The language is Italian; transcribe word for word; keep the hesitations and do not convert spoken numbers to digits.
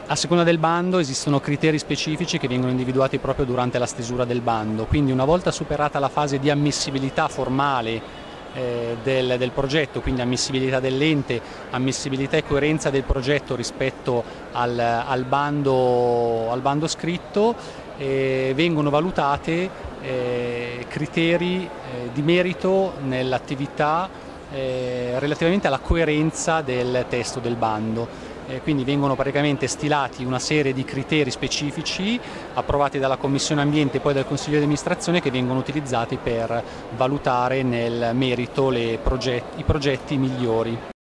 A seconda del bando esistono criteri specifici che vengono individuati proprio durante la stesura del bando, quindi una volta superata la fase di ammissibilità formale eh, del, del progetto, quindi ammissibilità dell'ente, ammissibilità e coerenza del progetto rispetto al, al, bando, al bando scritto, eh, vengono valutate eh, criteri eh, di merito nell'attività eh, relativamente alla coerenza del testo del bando. Eh, quindi vengono praticamente stilati una serie di criteri specifici approvati dalla Commissione Ambiente e poi dal Consiglio di amministrazione che vengono utilizzati per valutare nel merito le progetti, i progetti migliori.